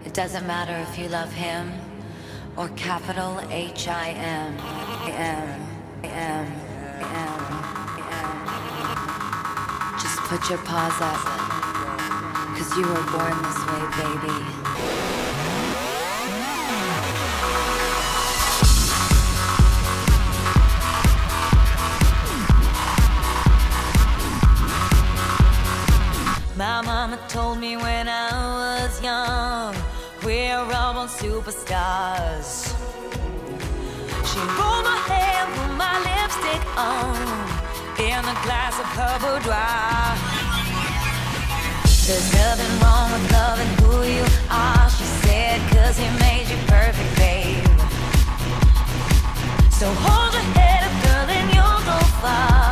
It doesn't matter if you love him or capital H-I-M. Just put your paws up, 'cause you were born this way, baby. My mama told me when I was young, we're all born superstars. She rolled my hair, put my lipstick on, in a glass of her boudoir. There's nothing wrong with loving who you are, she said, 'cause he made you perfect, babe. So hold your head up, girl, and you'll go far.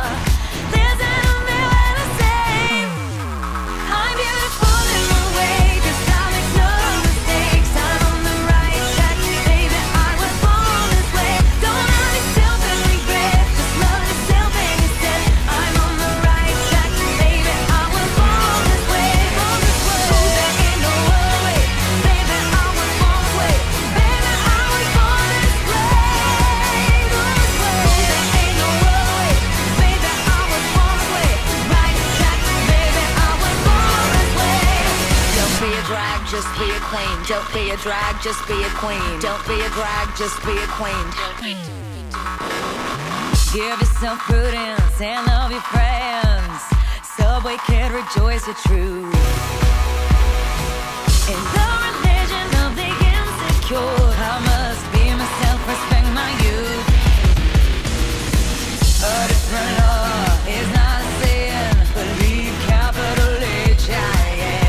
Just be a queen. Don't be a drag, just be a queen. Don't be a drag, just be a queen. Give yourself prudence and love your friends. Subway kid, rejoice your truth. In the religion of the insecure, I must be myself, respect my youth. A different law is not a sin. Believe capital H-I-M.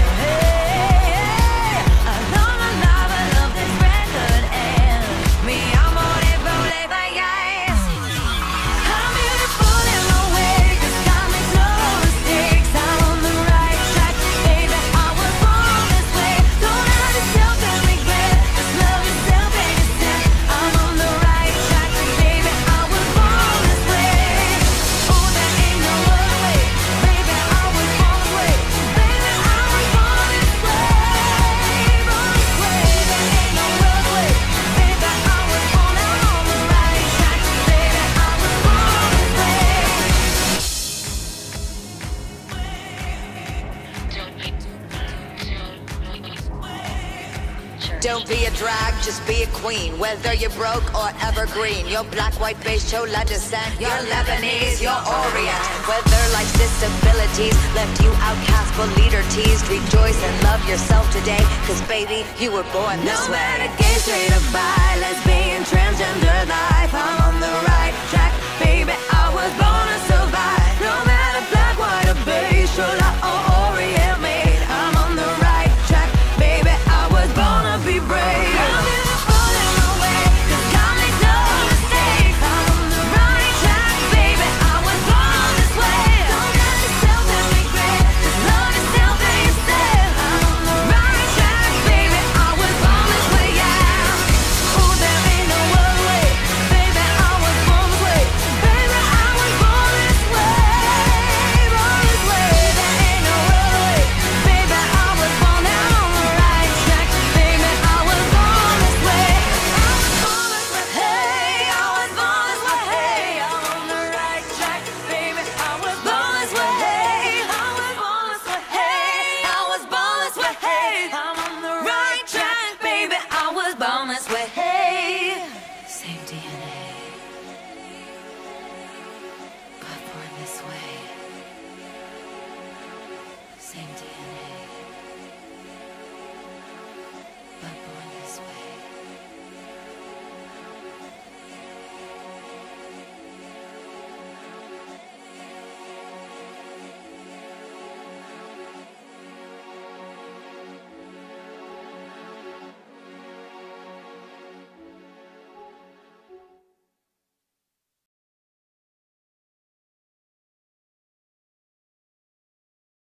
Don't be a drag, just be a queen. Whether you're broke or evergreen, you're black, white, beige, chola descent, you're Lebanese, you're Orient. Whether life's disabilities left you outcast but leader teased, rejoice and love yourself today, 'cause baby, you were born this way. No matter gay, straight or bi, lesbian, transgender life,